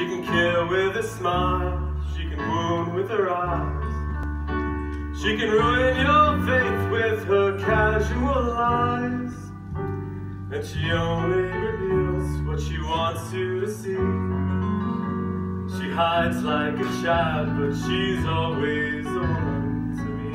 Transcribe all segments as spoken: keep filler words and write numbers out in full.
She can kill with a smile, she can wound with her eyes. She can ruin your faith with her casual lies. And she only reveals what she wants you to see. She hides like a child, but she's always the one to me.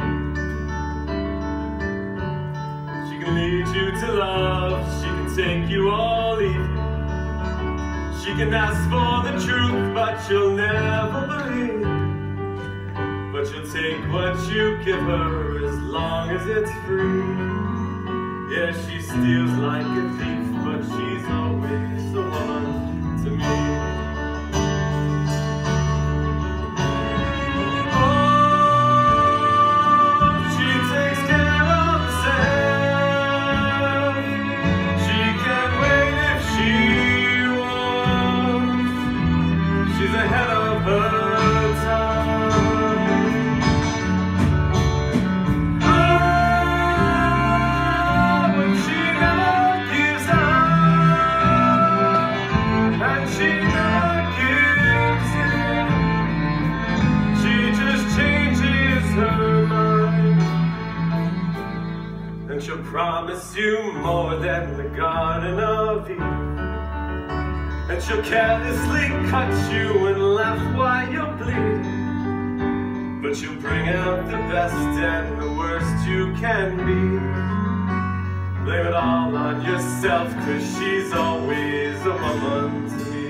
She can lead you to love, she can take you all evening. She can ask for the truth, but you'll never believe. But you'll take what you give her as long as it's free. Yeah, she steals like a thief, but she's always the one to me. She's ahead of her time. Oh, but she never gives up, and she never gives in. She just changes her mind, and she'll promise you more than the Garden of Eden. And she'll carelessly cut you and laugh while you're bleeding. But she'll bring out the best and the worst you can be. Blame it all on yourself, 'cause she's always a woman to me.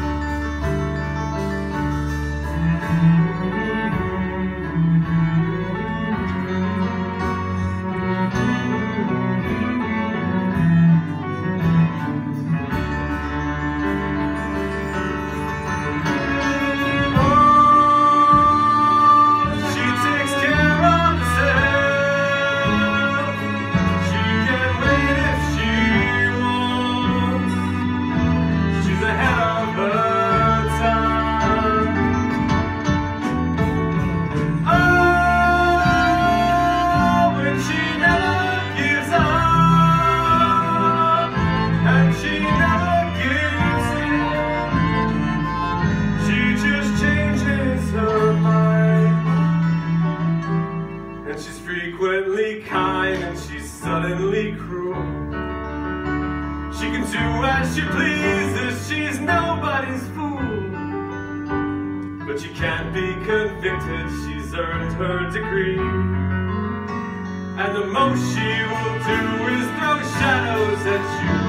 She's frequently kind and she's suddenly cruel. She can do as she pleases, she's nobody's fool. But she can't be convicted, she's earned her degree. And the most she will do is throw shadows at you.